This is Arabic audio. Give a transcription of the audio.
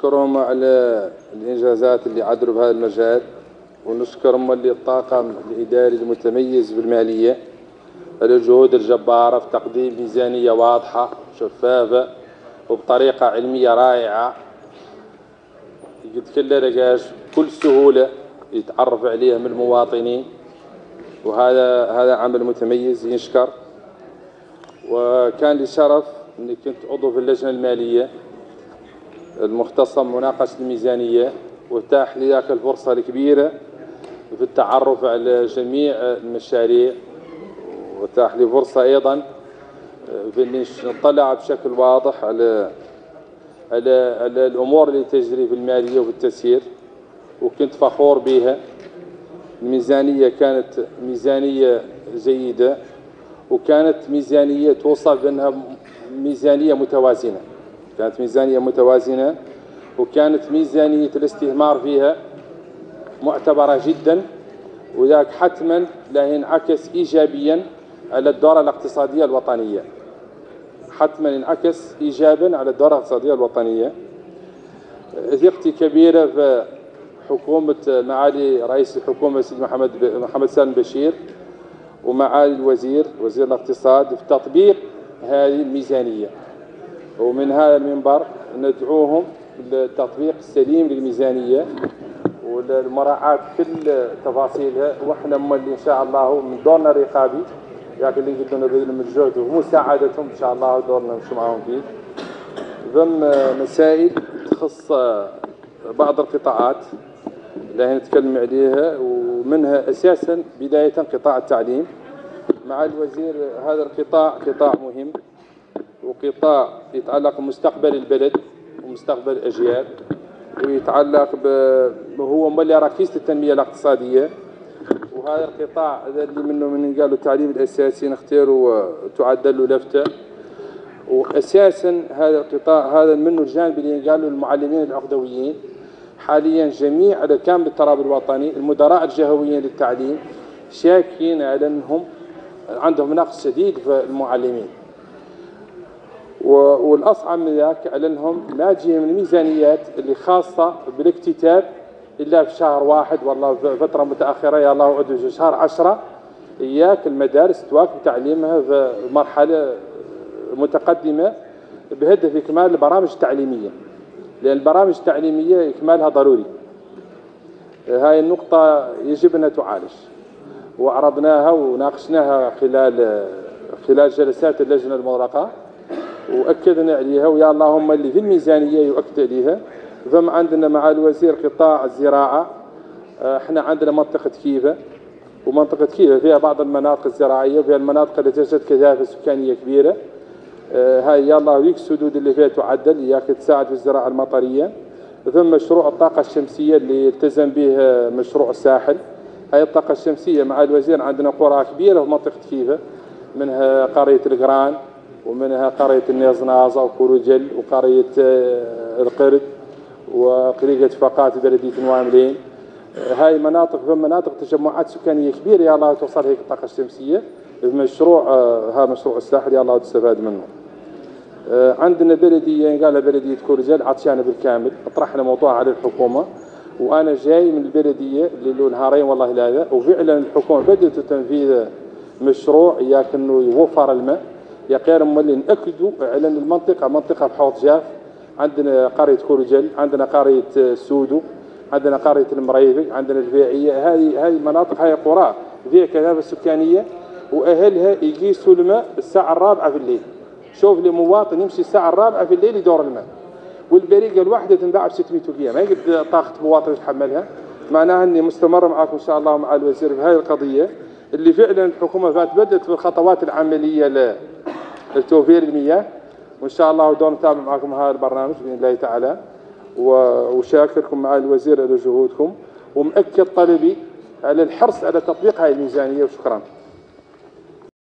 نشكرهم على الإنجازات اللي عدلوا بهذا المجال، ونشكرهم اللي الطاقم الإداري المتميز بالمالية على الجهود الجبارة في تقديم ميزانية واضحة شفافة وبطريقة علمية رائعة قد كل لقاش بكل سهولة يتعرف عليها من المواطنين، وهذا عمل متميز ينشكر. وكان لي شرف أني كنت عضو في اللجنة المالية المختصة بمناقشة الميزانية، واتاح لي ذاك الفرصة الكبيرة في التعرف على جميع المشاريع، واتاح لي فرصة أيضا في أني نطلع بشكل واضح على الأمور اللي تجري في المالية وفي التسيير، وكنت فخور بها. الميزانية كانت ميزانية جيدة، وكانت ميزانية توصف بأنها ميزانية متوازنة، كانت ميزانية متوازنة، وكانت ميزانية الاستثمار فيها معتبرة جدا، وذاك حتما لا ينعكس إيجابيا على الدورة الاقتصادية الوطنية، حتما ينعكس إيجابا على الدورة الاقتصادية الوطنية. ثقتي كبيرة في حكومة معالي رئيس الحكومة السيد محمد سالم بشير ومعالي وزير الاقتصاد في تطبيق هذه الميزانية، ومن هذا المنبر ندعوهم للتطبيق السليم للميزانية والمراعاة كل تفاصيلها، واحنا اللي ان شاء الله من دورنا الرقابي ياك اللي يقدرون بذل من الجهد ومساعدتهم ان شاء الله دورنا نمشي معهم فيه. ضمن مسائل تخص بعض القطاعات اللي نتكلم عليها، ومنها اساسا بداية قطاع التعليم. مع الوزير هذا القطاع قطاع مهم، وقطاع يتعلق بمستقبل البلد ومستقبل الأجيال، ويتعلق هو مولي ركيزة التنمية الاقتصادية. وهذا القطاع اللي منه من قالوا التعليم الأساسي نختار وتعدل له لفتة، وأساسا هذا القطاع هذا منه الجانب اللي قالوا المعلمين العقدويين حاليا جميع على كامل التراب الوطني المدراء الجهويين للتعليم شاكين على أنهم عندهم نقص شديد في المعلمين، والأصعب من ذاك على أنهم ما تجي من الميزانيات اللي خاصة بالاكتتاب إلا في شهر واحد، والله في فترة متأخرة يا الله عدوا في شهر 10 إياك المدارس تواكب تعليمها في مرحلة متقدمة بهدف إكمال البرامج التعليمية، لأن البرامج التعليمية إكمالها ضروري. هاي النقطة يجب أن تعالج، وعرضناها وناقشناها خلال جلسات اللجنة المغلقة، وأكدنا عليها، ويا اللهم اللي في الميزانية يؤكد عليها. ثم عندنا مع الوزير قطاع الزراعة، احنا عندنا منطقة كيفة، ومنطقة كيفة فيها بعض المناطق الزراعية وفيها المناطق التي توجد كثافة سكانية كبيرة. هاي يا الله ويك السدود اللي فيها تعدل إياك تساعد في الزراعة المطرية. ثم مشروع الطاقة الشمسية اللي التزم به مشروع الساحل. هاي الطاقة الشمسية مع الوزير عندنا قرى كبيرة في منطقة كيفة، منها قرية القران، ومنها قرية النيزنازة وكوروجل وقرية القرد وقرية فقات بلدية نواملين. هاي مناطق ثم مناطق تجمعات سكانية كبيرة يا الله توصل هيك الطاقة الشمسية بمشروع مشروع الساحل يا الله تستفاد منه. عندنا بلدية قالها بلدية كوروجل عطشانة بالكامل، طرحنا موضوع على الحكومة، وأنا جاي من البلدية اللي له نهارين والله هذا، وفعلا الحكومة بدأت تنفيذ مشروع إياك إنه يوفر الماء يا غير مولي نأكدوا على أن المنطقة منطقة بحوض جاف. عندنا قرية كورجل، عندنا قرية سودو، عندنا قرية المريفق، عندنا البيعية. هذه المناطق هاي قرى فيها كثافة سكانية، وأهلها يقيسوا الماء الساعة 4 في الليل. شوف لي مواطن يمشي الساعة 4 في الليل يدور الماء، والبريقة الواحدة تنباع ب 600 وكية، ما يقدر طاقة مواطن يتحملها. معناها أني مستمر معكم إن شاء الله مع الوزير في هذه القضية اللي فعلا الحكومة بدأت في الخطوات العملية لتوفير المياه، وإن شاء الله دور نتابع معكم هذا البرنامج بإذن الله تعالى. وشاكركم مع الوزير على جهودكم، ومؤكد طلبي على الحرص على تطبيق هذه الميزانية، وشكرا.